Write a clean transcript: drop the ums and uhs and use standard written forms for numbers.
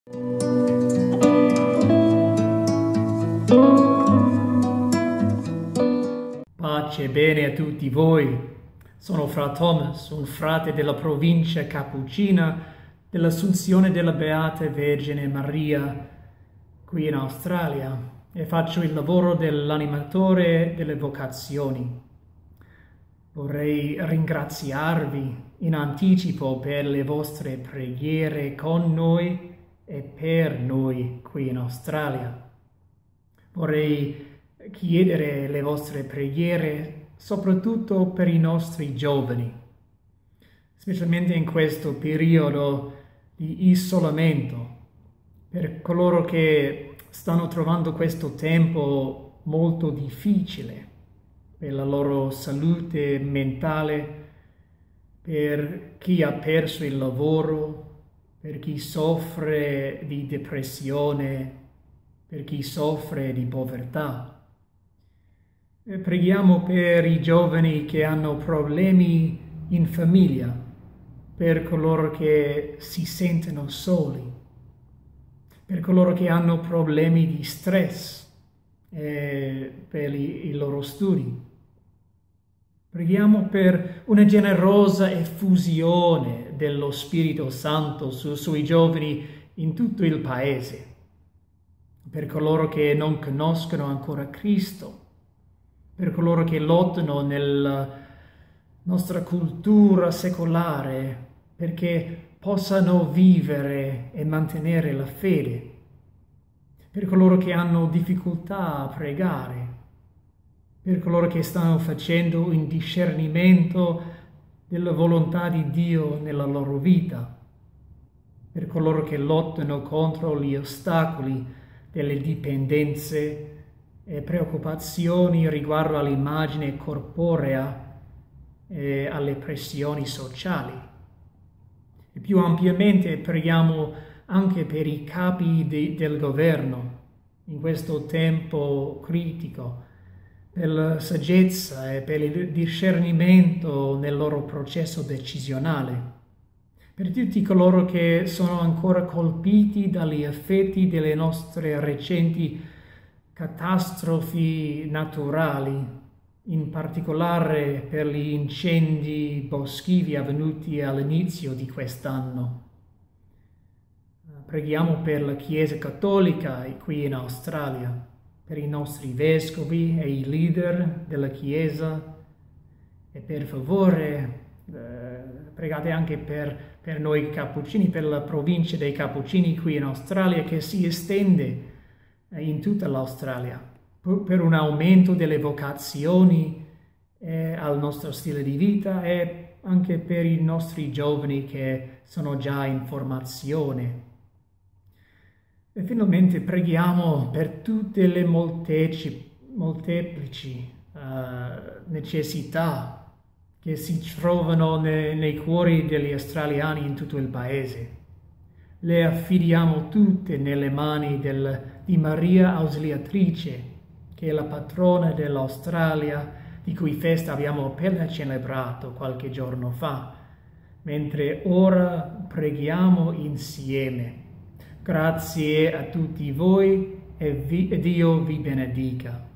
Pace e bene a tutti voi. Sono Fra Thomas, un frate della provincia cappuccina dell'Assunzione della Beata Vergine Maria qui in Australia e faccio il lavoro dell'animatore delle vocazioni. Vorrei ringraziarvi in anticipo per le vostre preghiere con noi e per noi qui in Australia. Vorrei chiedere le vostre preghiere soprattutto per i nostri giovani, specialmente in questo periodo di isolamento, per coloro che stanno trovando questo tempo molto difficile per la loro salute mentale, per chi ha perso il lavoro, per chi soffre di depressione, per chi soffre di povertà. E preghiamo per i giovani che hanno problemi in famiglia, per coloro che si sentono soli, per coloro che hanno problemi di stress per i loro studi. Preghiamo per una generosa effusione dello Spirito Santo sui giovani in tutto il Paese, per coloro che non conoscono ancora Cristo, per coloro che lottano nella nostra cultura secolare perché possano vivere e mantenere la fede, per coloro che hanno difficoltà a pregare, per coloro che stanno facendo un discernimento della volontà di Dio nella loro vita, per coloro che lottano contro gli ostacoli delle dipendenze e preoccupazioni riguardo all'immagine corporea e alle pressioni sociali. E più ampiamente preghiamo anche per i capi del governo in questo tempo critico, per la saggezza e per il discernimento nel loro processo decisionale, per tutti coloro che sono ancora colpiti dagli effetti delle nostre recenti catastrofi naturali, in particolare per gli incendi boschivi avvenuti all'inizio di quest'anno. Preghiamo per la Chiesa Cattolica qui in Australia, per i nostri vescovi e i leader della Chiesa e per favore pregate anche per noi cappuccini, per la provincia dei cappuccini qui in Australia che si estende in tutta l'Australia, per un aumento delle vocazioni al nostro stile di vita e anche per i nostri giovani che sono già in formazione. E finalmente preghiamo per tutte le molteplici necessità che si trovano nei cuori degli australiani in tutto il paese. Le affidiamo tutte nelle mani di Maria Ausiliatrice, che è la patrona dell'Australia, di cui festa abbiamo appena celebrato qualche giorno fa, mentre ora preghiamo insieme. Grazie a tutti voi e Dio vi benedica.